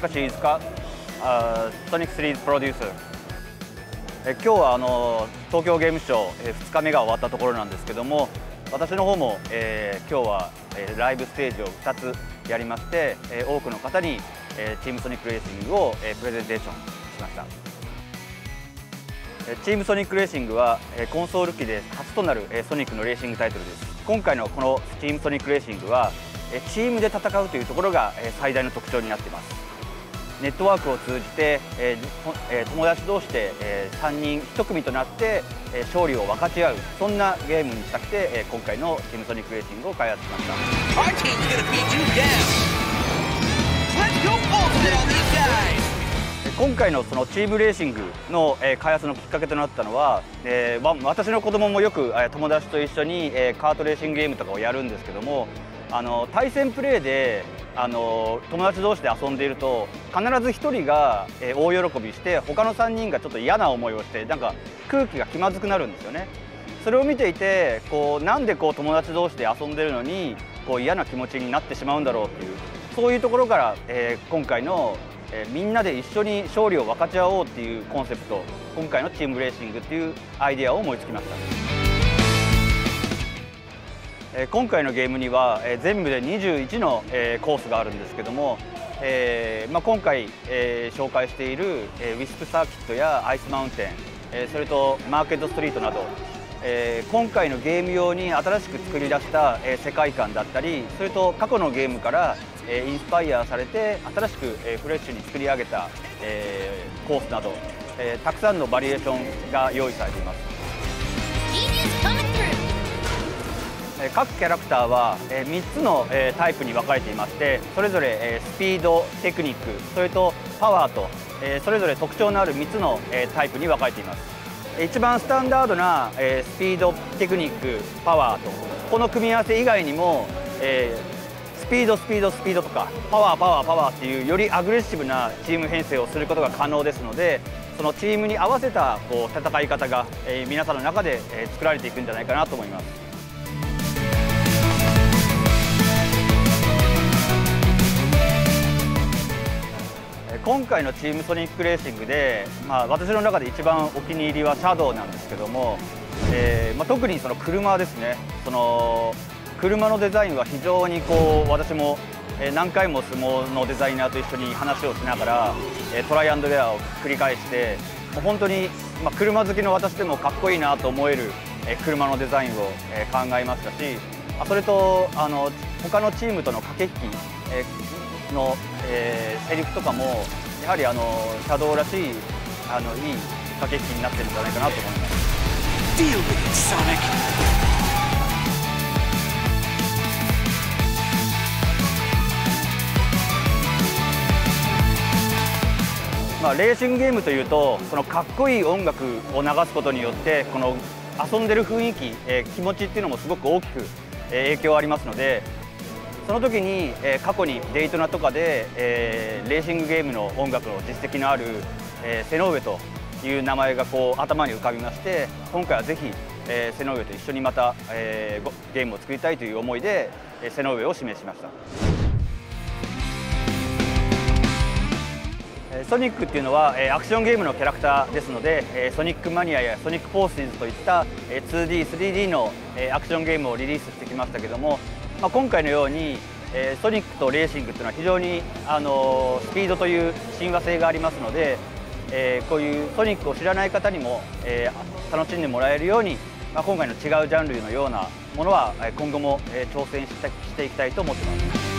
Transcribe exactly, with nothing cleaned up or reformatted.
Takashi is ka, uh, Sonic シリーズプロデューサー。え今日はあの東京ゲームショウ、えふつかめが終わったところなんですけども、私の方も、えー、今日は、えー、ライブステージをふたつやりまして、えー、多くの方に、えー、チームソニックレーシングを、えー、プレゼンテーションしました。チームソニックレーシングはコンソール機で初となるソニックのレーシングタイトルです。今回のこのチームソニックレーシングはチームで戦うというところが最大の特徴になっています。ネットワークを通じて友達同士でさんにんいち組となって勝利を分かち合う、そんなゲームにしたくて今回のチームソニックレーシングを開発しました。今回のそのチームレーシングの開発のきっかけとなったのは、えー、私の子供もよく友達と一緒にカートレーシングゲームとかをやるんですけども、あの対戦プレーであの友達同士で遊んでいると必ずひとりが大喜びして他のさんにんがちょっと嫌な思いをして、なんか空気が気まずくなるんですよね。それを見ていて、こうなんでこう友達同士で遊んでるのにこう嫌な気持ちになってしまうんだろうっていう、そういうところから、えー、今回のえー、みんなで一緒に勝利を分かち合おうっていうコンセプト、今回のチームレーシングっていうアイデアを思いつきました。えー、今回のゲームには、えー、全部でにじゅういちの、えー、コースがあるんですけども、えーまあ、今回、えー、紹介している、えー、ウィスプサーキットやアイスマウンテン、えー、それとマーケットストリートなど、えー、今回のゲーム用に新しく作り出した、えー、世界観だったり、それと過去のゲームからインスパイアされて新しくフレッシュに作り上げたコースなど、たくさんのバリエーションが用意されています。各キャラクターはみっつのタイプに分かれていまして、それぞれスピード、テクニック、それとパワーとそれぞれ特徴のあるみっつのタイプに分かれています。一番スタンダードなスピード、テクニック、パワーと、この組み合わせ以外にもスピードスピードスピードとかパワーパワーパワーっていうよりアグレッシブなチーム編成をすることが可能ですので、そのチームに合わせたこう戦い方が、えー、皆さんの中で、えー、作られていくんじゃないかなと思います。今回のチームソニックレーシングで、まあ、私の中で一番お気に入りはシャドウなんですけども、えーまあ、特にその車ですね。その車のデザインは非常にこう私も何回も相撲のデザイナーと一緒に話をしながらトライアンドエラーを繰り返して、もう本当に車好きの私でもかっこいいなと思える車のデザインを考えましたし、それとあの他のチームとの駆け引きのセリフとかもやはりあのシャドウらしいあのいい駆け引きになってるんじゃないかなと思います。Deal with it, Sonic. まあ、レーシングゲームというと、そのかっこいい音楽を流すことによってこの遊んでる雰囲気、えー、気持ちっていうのもすごく大きく、えー、影響ありますので、その時に、えー、過去にデイトナとかで、えー、レーシングゲームの音楽の実績のある、えー、セノウエという名前がこう頭に浮かびまして、今回はぜひ、えー、セノウエと一緒にまた、えー、ゲームを作りたいという思いで、えー、セノウエを指名しました。ソニックっていうのはアクションゲームのキャラクターですので、ソニックマニアやソニックフォーシーズといった ツーディー、スリーディー のアクションゲームをリリースしてきましたけども、まあ、今回のようにソニックとレーシングっていうのは非常にあのスピードという親和性がありますので、こういうソニックを知らない方にも楽しんでもらえるように、まあ、今回の違うジャンルのようなものは今後も挑戦していきたいと思っています。